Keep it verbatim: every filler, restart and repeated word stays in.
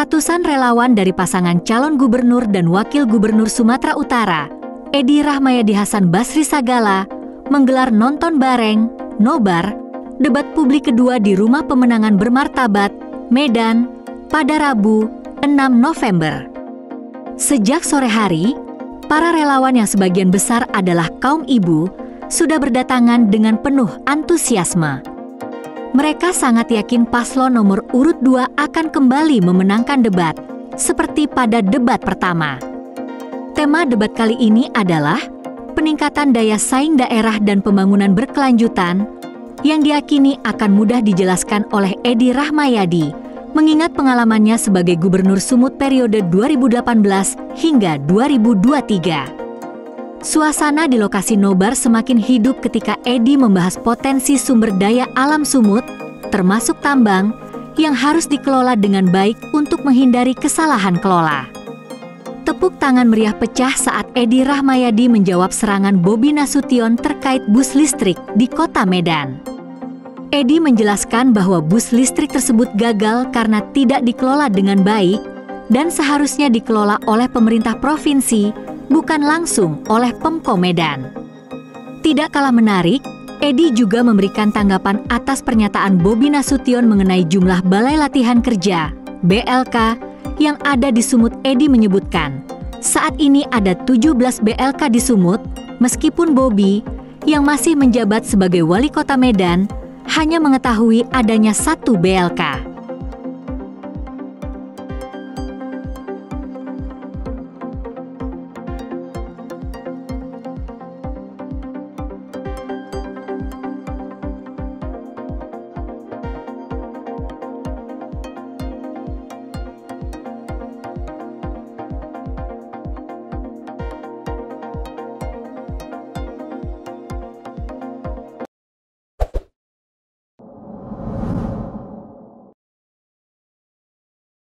Ratusan relawan dari pasangan calon gubernur dan wakil gubernur Sumatera Utara, Edi Rahmayadi Hasan Basri Sagala, menggelar nonton bareng, nobar, debat publik kedua di Rumah Pemenangan Bermartabat, Medan, pada Rabu, enam November. Sejak sore hari, para relawan yang sebagian besar adalah kaum ibu, sudah berdatangan dengan penuh antusiasme. Mereka sangat yakin paslon nomor urut dua akan kembali memenangkan debat, seperti pada debat pertama. Tema debat kali ini adalah peningkatan daya saing daerah dan pembangunan berkelanjutan, yang diyakini akan mudah dijelaskan oleh Edi Rahmayadi, mengingat pengalamannya sebagai Gubernur Sumut periode dua ribu delapan belas hingga dua ribu dua puluh tiga. Suasana di lokasi nobar semakin hidup ketika Edi membahas potensi sumber daya alam Sumut, termasuk tambang, yang harus dikelola dengan baik untuk menghindari kesalahan kelola. Tepuk tangan meriah pecah saat Edi Rahmayadi menjawab serangan Bobi Nasution terkait bus listrik di Kota Medan. Edi menjelaskan bahwa bus listrik tersebut gagal karena tidak dikelola dengan baik dan seharusnya dikelola oleh pemerintah provinsi, bukan langsung oleh Pemko Medan. Tidak kalah menarik, Edi juga memberikan tanggapan atas pernyataan Bobi Nasution mengenai jumlah balai latihan kerja, B L K, yang ada di Sumut. Edi menyebutkan, saat ini ada tujuh belas B L K di Sumut, meskipun Bobi, yang masih menjabat sebagai wali kota Medan, hanya mengetahui adanya satu B L K.